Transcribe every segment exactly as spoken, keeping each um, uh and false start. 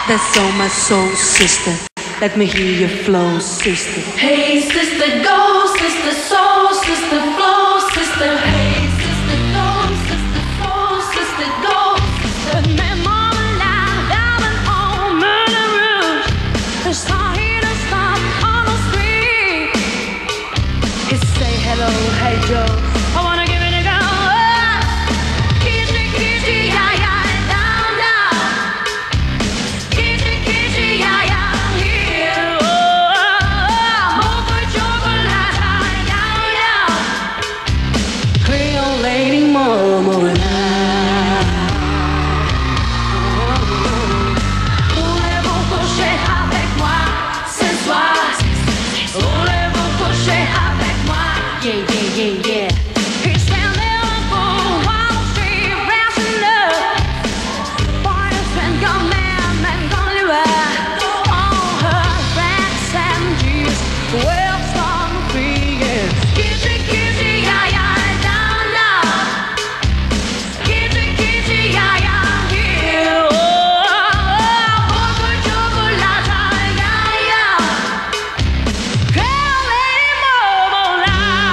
That's all my soul, sister. Let me hear your flow, sister. Hey, sister, go, sister, soul, sister, flow, sister. Hey, sister, go, sister, soul, sister, go, sister. Met mom alive, diving on Murder Rouge. The star hit a stop on the street. He say hello, hey Joe. I wanna give it a go. Kitty, kitty, yeah, yeah, down, down. Kitty, kitty, yeah, yeah, here. Oh, mocha chocolate, down, down. Creole lady mama. Voulez-vous coucher avec moi ce soir? Voulez-vous coucher avec moi? Yeah, yeah, yeah, yeah. He's standing on Wall Street, racing up. Boyfriend gone mad, man gone liver. All her rats and G's, well strong free. Kitty, kitty, yeah, yeah, down, down. Kitty, kitty, yeah, yeah, here. Oh, mocha chocolate, yeah, yeah. Girl, lady, mama,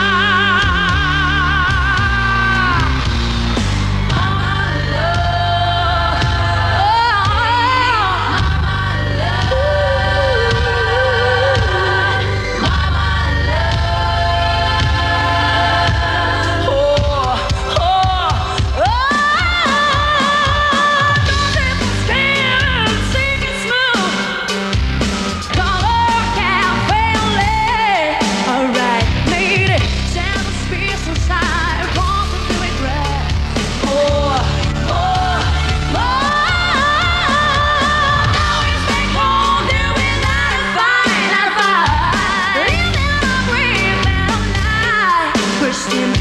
Alright, made it. Seven spears inside, want to do it right. More, more, more. Now it's back home, doing that fine, that fine. Living on a dream that night. Christian